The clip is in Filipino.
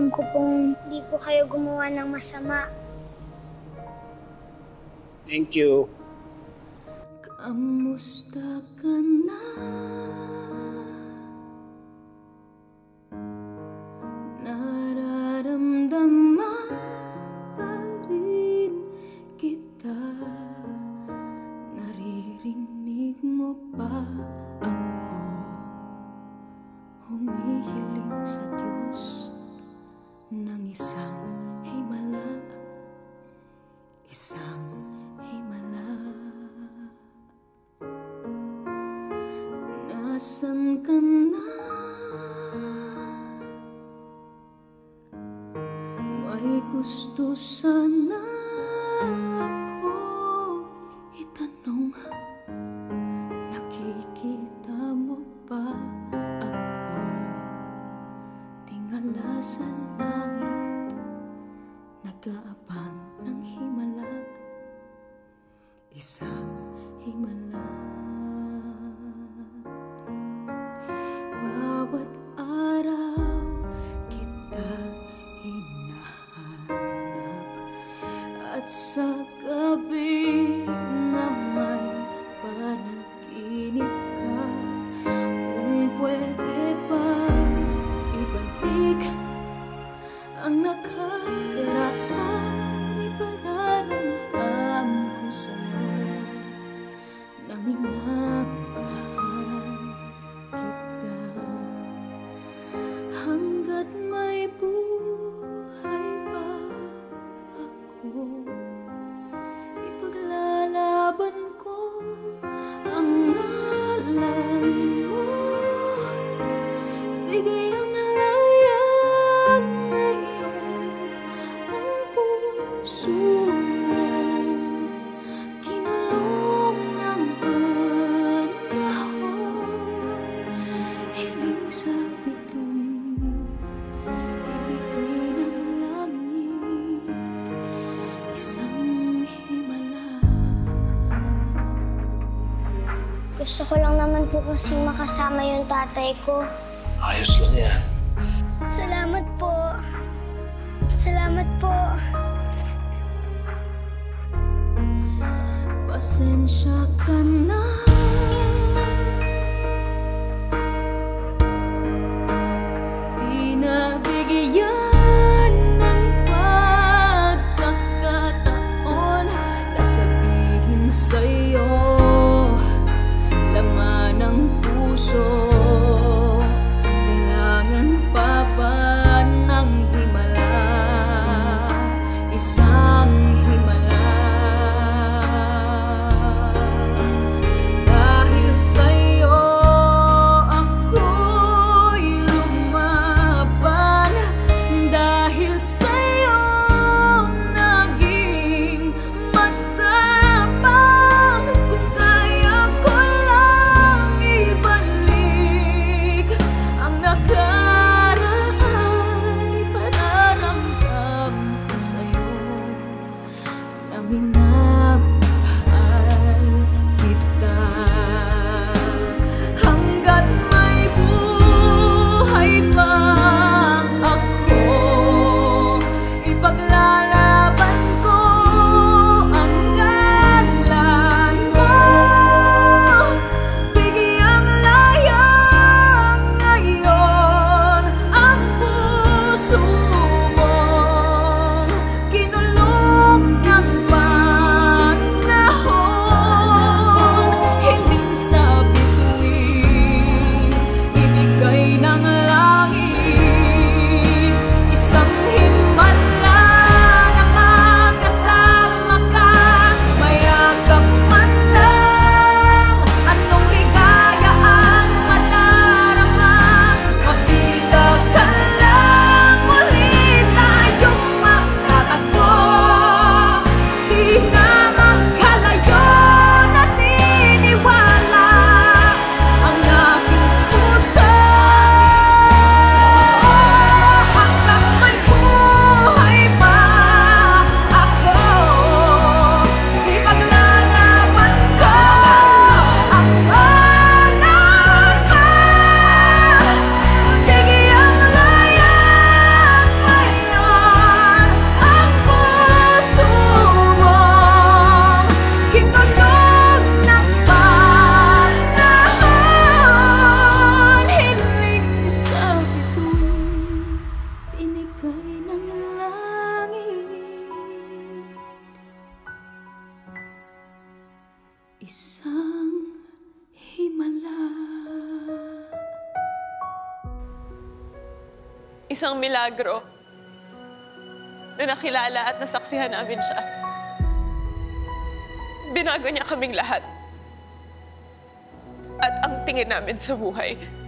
Inaasikaso ko pong di po kayo gumawa ng masama. Thank you. Kamusta ka na? Nararamdaman pa rin kita. Naririnig mo ba ako? Humihiling sa Diyos ng isang himala, isang himala. Nasaan ka na? May gusto sana akong itanong. Nakikita mo ba ako? Tingala sa langit, nag-aabang ng himala, isang himala. Bawat araw kita hinahanap, at sa gabi na may panaginip ka. Kung pwede bang ibalik ang nakaraan, ipararamdam ko sa'yo na minamahal kita. Hanggat may buhay pa ako, ipaglalaban ko ang ngalan mo. Bigyang layang ngayon ang puso mo. Kinulong ng panahon, hiling sa bituin, ibigay ng langit, isang himala. Gusto ko lang naman po kasing makasama yung tatay ko. Ayos lang yan. Salamat po. Salamat po. Pasensya ka na. Di nabigyan ng pagkakataon na sabihin sa'yo laman ng puso. Kailangan pa ba ng himala, isang himala? ng himala. Isang milagro na nakilala at nasaksihan namin siya. Binago niya kaming lahat. At ang tingin namin sa buhay.